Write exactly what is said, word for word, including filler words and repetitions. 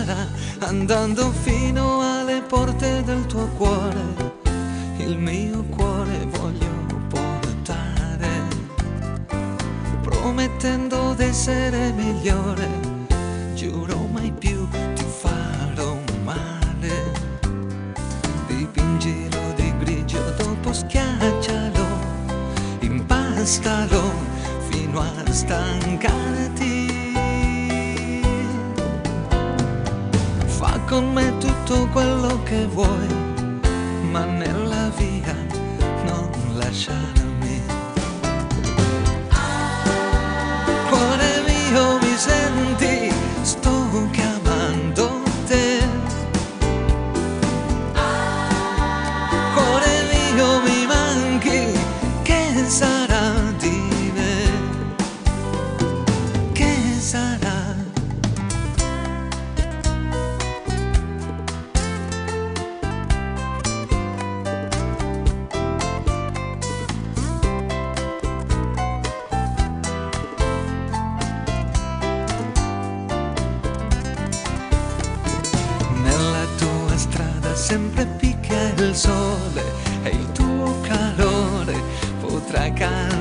sarà, andando fino alle porte del tuo cuore. Il mio cuore voglio portare, promettendo d'essere migliore. Giuro mai più ti farò male. Dipingilo di grigio, dopo schiaccialo, impastalo fino a stancarti. Fa con me tutto quello che vuoi, ma nella via non lasciarmi. Cuore mio, mi senti? Sto chiamando te. Cuore mio, mi manchi? Che sarà di me? Che sarà? Sempre picchia il sole e il tuo calore potrà cadere.